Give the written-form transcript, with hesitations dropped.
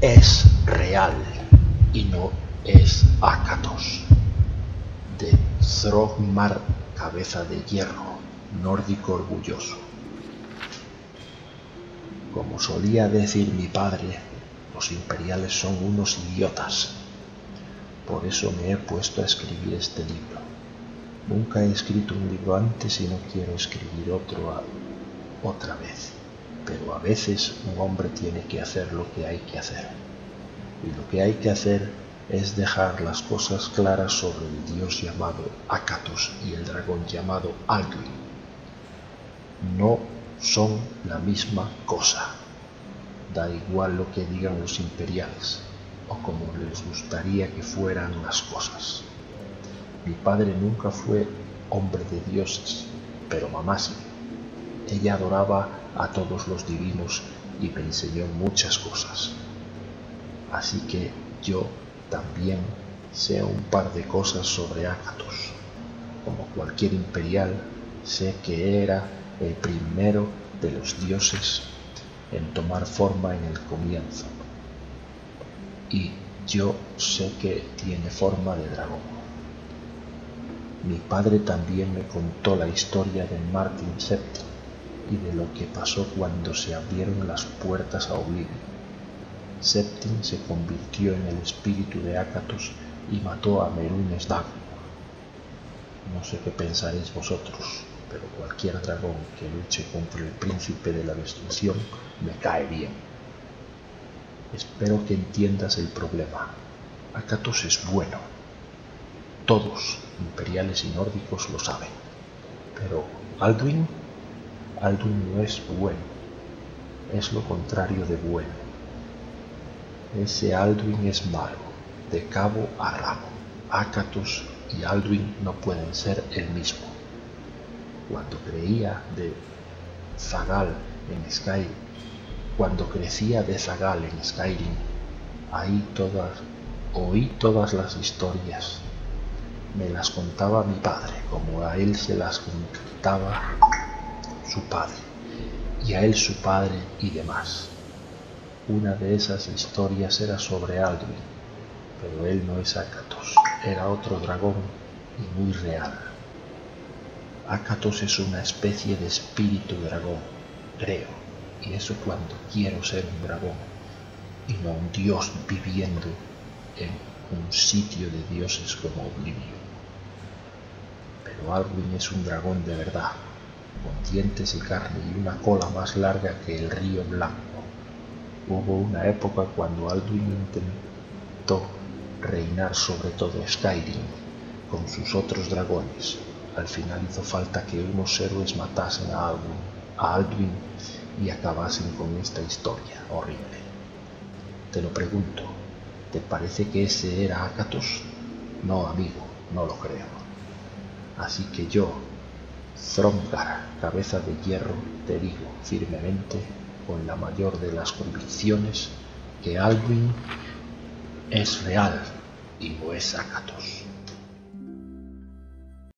es real y no es Akatos. De Throgmar, cabeza de hierro, nórdico orgulloso. Como solía decir mi padre, los imperiales son unos idiotas. Por eso me he puesto a escribir este libro. Nunca he escrito un libro antes y no quiero escribir otro otra vez. Pero a veces un hombre tiene que hacer lo que hay que hacer. Y lo que hay que hacer es dejar las cosas claras sobre el dios llamado Akatos y el dragón llamado Alduin. No son la misma cosa. Da igual lo que digan los imperiales, o como les gustaría que fueran las cosas. Mi padre nunca fue hombre de dioses, pero mamá sí. Ella adoraba a todos los divinos y me enseñó muchas cosas. Así que yo también sé un par de cosas sobre Akatos. Como cualquier imperial, sé que era el primero de los dioses en tomar forma en el comienzo. Y yo sé que tiene forma de dragón. Mi padre también me contó la historia de Martin Septim y de lo que pasó cuando se abrieron las puertas a Oblivion. Septim se convirtió en el espíritu de Akatos y mató a Merun Sdagon. No sé qué pensaréis vosotros, pero cualquier dragón que luche contra el príncipe de la destrucción me cae bien. Espero que entiendas el problema. Akatos es bueno. Todos, imperiales y nórdicos, lo saben. Pero Alduin no es bueno. Es lo contrario de bueno. Ese Alduin es malo, de cabo a rabo. Akatos y Alduin no pueden ser el mismo. Cuando creía de Zagal en Skyrim, cuando crecía de Zagal en Skyrim, oí todas las historias. Me las contaba mi padre, como a él se las contaba su padre, y a él su padre y demás. Una de esas historias era sobre Alduin, pero él no es Akatos, era otro dragón y muy real. Akatos es una especie de espíritu dragón, creo, y eso cuando quiero ser un dragón, y no un dios viviendo en un sitio de dioses como Oblivion. Pero Alduin es un dragón de verdad, con dientes y carne y una cola más larga que el río Blanco. Hubo una época cuando Alduin intentó reinar sobre todo Skyrim con sus otros dragones. Al final hizo falta que unos héroes matasen a Alduin y acabasen con esta historia horrible. Te lo pregunto, ¿te parece que ese era Akatos? No, amigo, no lo creo. Así que yo, Throgmar, cabeza de hierro, te digo firmemente, con la mayor de las convicciones, que Alduin es real y no es Akatos.